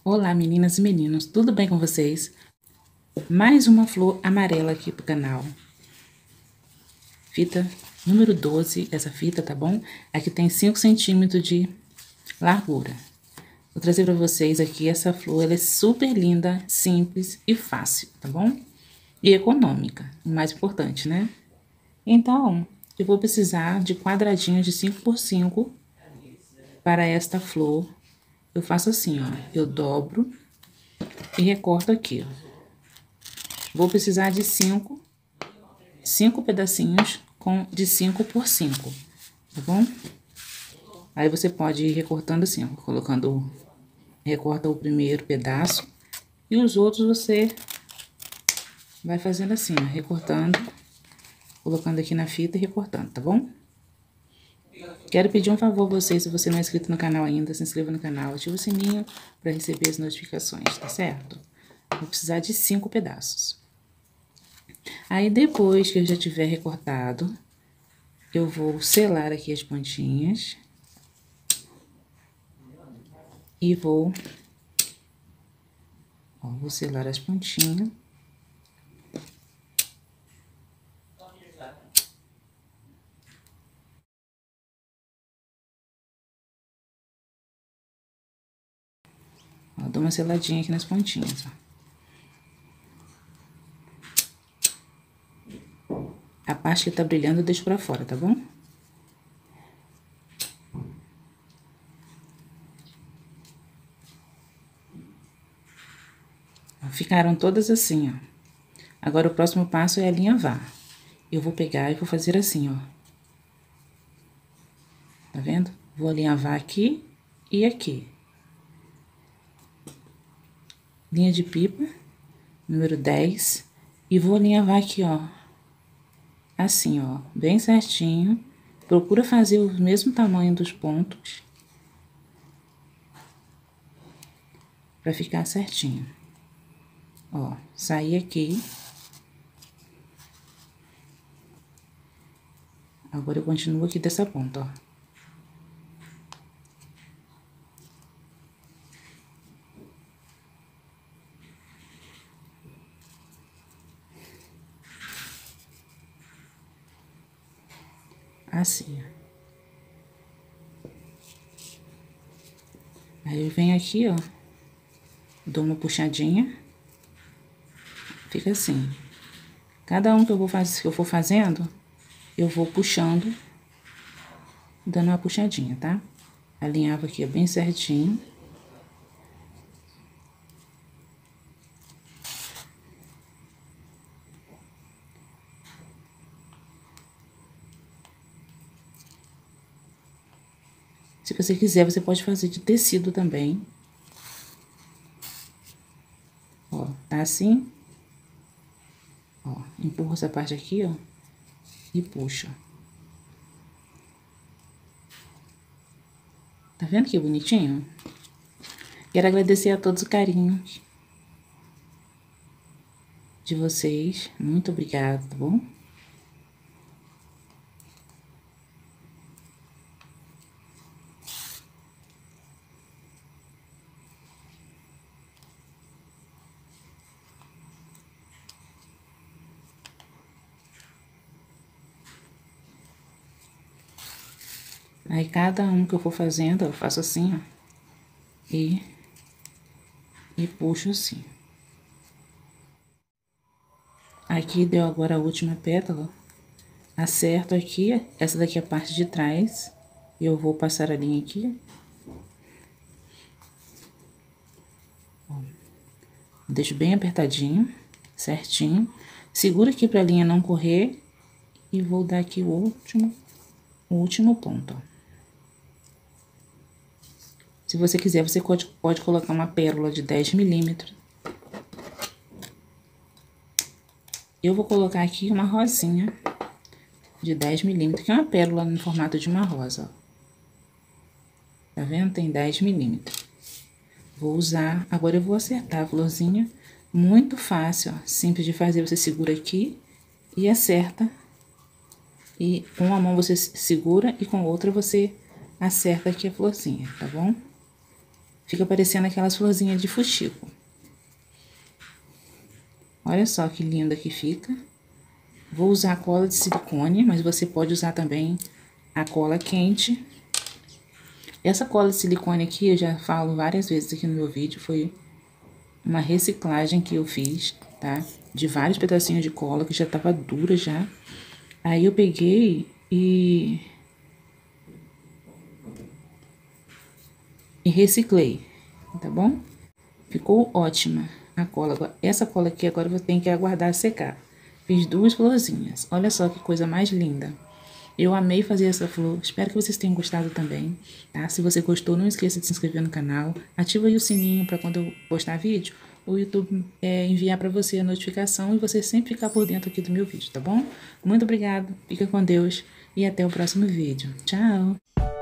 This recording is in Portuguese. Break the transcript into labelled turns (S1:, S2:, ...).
S1: Olá, meninas e meninos, tudo bem com vocês? Mais uma flor amarela aqui pro canal. Fita número 12, essa fita, tá bom? Aqui tem 5 centímetros de largura. Vou trazer pra vocês aqui essa flor, ela é super linda, simples e fácil, tá bom? E econômica, o mais importante, né? Então, eu vou precisar de quadradinhos de 5 por 5 para esta flor. Eu faço assim, ó, eu dobro e recorto aqui, ó. Vou precisar de 5 pedacinhos de 5 por 5, tá bom? Aí você pode ir recortando assim, ó, recorta o primeiro pedaço e os outros você vai fazendo assim, ó, recortando, colocando aqui na fita e recortando, tá bom? Quero pedir um favor a você, se você não é inscrito no canal ainda, se inscreva no canal, ativa o sininho para receber as notificações, tá certo? Vou precisar de 5 pedaços. Aí, depois que eu já tiver recortado, eu vou selar aqui as pontinhas. E vou selar as pontinhas. Ó, dou uma seladinha aqui nas pontinhas, ó. A parte que tá brilhando eu deixo pra fora, tá bom? Ficaram todas assim, ó. Agora, o próximo passo é alinhavar. Eu vou pegar e vou fazer assim, ó. Tá vendo? Vou alinhavar aqui e aqui. Linha de pipa, número 10. E vou alinhavar aqui, ó. Assim, ó, bem certinho. Procura fazer o mesmo tamanho dos pontos. Pra ficar certinho. Ó, saí aqui. Agora eu continuo aqui dessa ponta, ó. Assim, ó. Aí eu venho aqui, ó. Dou uma puxadinha. Fica assim. Cada um que eu for fazendo, eu vou puxando, dando uma puxadinha, tá? Alinhava aqui bem certinho. Se você quiser, você pode fazer de tecido também. Ó, tá assim. Ó, empurra essa parte aqui, ó, e puxa. Tá vendo que bonitinho? Quero agradecer a todos o carinho de vocês. Muito obrigada, tá bom? Aí, cada um que eu for fazendo, eu faço assim, ó. E puxo assim. Aqui deu agora a última pétala. Acerto aqui, essa daqui é a parte de trás. E eu vou passar a linha aqui. Ó, deixo bem apertadinho, certinho. Segura aqui pra linha não correr. E vou dar aqui o último ponto, ó. Se você quiser, você pode colocar uma pérola de 10 milímetros. Eu vou colocar aqui uma rosinha de 10 milímetros, que é uma pérola no formato de uma rosa, ó. Tá vendo? Tem 10 milímetros. Vou usar, agora eu vou acertar a florzinha. Muito fácil, ó. Simples de fazer, você segura aqui e acerta. E com uma mão você segura e com outra você acerta aqui a florzinha, tá bom? Fica parecendo aquelas florzinhas de fuxico. Olha só que linda que fica. Vou usar a cola de silicone, mas você pode usar também a cola quente. Essa cola de silicone aqui, eu já falo várias vezes aqui no meu vídeo, foi uma reciclagem que eu fiz, tá? De vários pedacinhos de cola que já tava dura já. Aí eu peguei e reciclei, tá bom? Ficou ótima a cola. Essa cola aqui agora eu tenho que aguardar secar. Fiz 2 florzinhas. Olha só que coisa mais linda. Eu amei fazer essa flor. Espero que vocês tenham gostado também, tá? Se você gostou, não esqueça de se inscrever no canal. Ativa aí o sininho para quando eu postar vídeo, o YouTube enviar para você a notificação e você sempre ficar por dentro aqui do meu vídeo, tá bom? Muito obrigado, fica com Deus e até o próximo vídeo. Tchau!